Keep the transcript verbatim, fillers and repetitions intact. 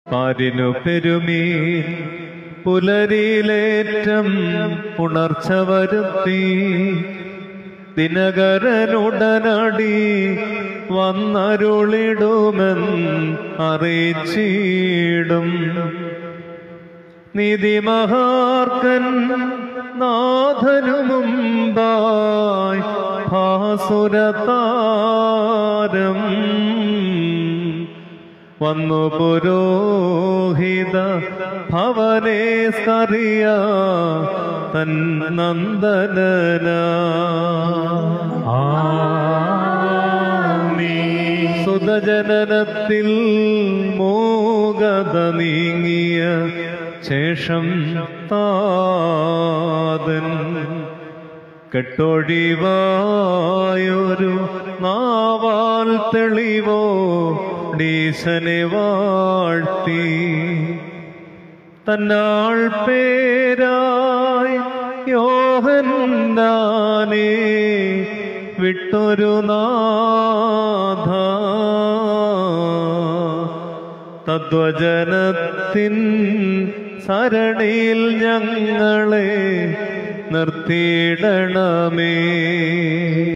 പാരിനു പെരുമീൻ പുലരിയിലേറ്റം ഉണർച്ച വരുത്തി ദിനകരനുടനടി വന്നരുളിടുമെന്ന് അറിയിച്ചിടും. നീതിമഹാർക്കൻ നാഥനു മുമ്പായി ഭാസുരതാരം വന്നു പുരോഹിത ഭവനേ സ്കറിയ തൻ നന്ദനന. സുതജനനത്തിൽ മൂകത നീങ്ങിയ ശേഷം താതൻ കെട്ടൊഴിവായൊരു നാവാൽ തെളിവോ ഡീശനെ വാഴ്ത്തി തന്നാൾ പേരായി യോഹന്നാനെ വിട്ടൊരു നാഥ തദ്വചനത്തിൻ സരണിയിൽ ഞങ്ങളെ നിർത്തിയിടണമേ.